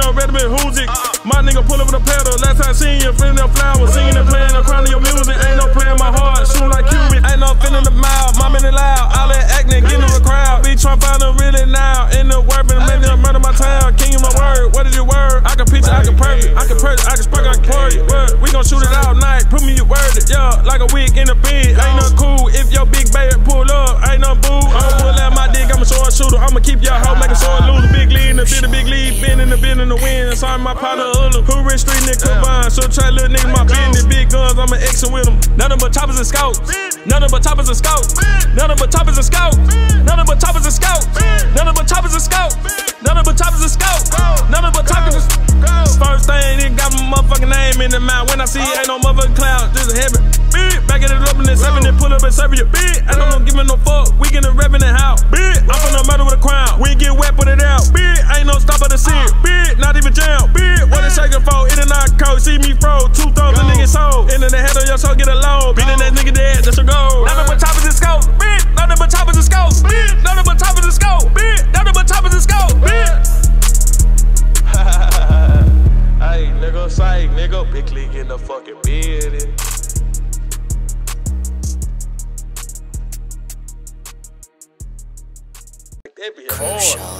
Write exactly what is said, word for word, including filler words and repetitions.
no ready to who's it. My nigga pull up with a pedal. Last time seen you, feeling them flowers. Singing and playing the crown of your music. Ain't no playing my heart, shooting like Cuban. Ain't no feeling the mouth, mom in the loud. All that acting, getting in the crowd. Be trying to find them really now. In the work, been making them murder my town. King of my word, what is your word? I can picture, I can perfect. I can purge, I can spark, I can pour it. But we gon' shoot it all night. Put me your word, yeah, like a wig in the bed. Ain't no cool if your big baby pull up. Ain't no boo. I'ma pull out my dick, I'm a short shooter. I'ma keep y'all hoe, make a short loser. Big Lee in the bit of Big Lee. Been in the bit in the wind. Sorry, my partner, Ula. Who rich street nigga combine? So try little niggas, my business. Big guns, I'm an exit with them. Nothing but choppers and scouts. Nothing but choppers and scouts. Nothing but choppers and scouts. Nothing but choppers and scouts. Nothing but choppers and scouts. Nothing but choppers and scouts. Nothing but choppers and scouts. First thing, nigga got my motherfucking name in the mouth. When I see it, ain't no motherfucking cloud. Just heaven. Back at it up in the seven and pull up and serve you. Bitch, I don't give me no fuck. We get the rep in the house. Bitch, I'm finna murder with a crown. We get wet, put it out. Bitch, ain't no stop at the seat. Bitch, not even jam. Bitch, what a shaking for? In and out coat. See me froze. Two throws, the nigga sold. In the head of your soul, get a load. Beating that nigga dead, that's your goal. Nothing but choppers and scopes. Bitch, nothing but choppers and scopes. Bitch, nothing but choppers and scopes. Bitch, nothing but choppers and scopes. Bitch. Hey, nigga, say, nigga, BigLee in the fucking building. That be hard.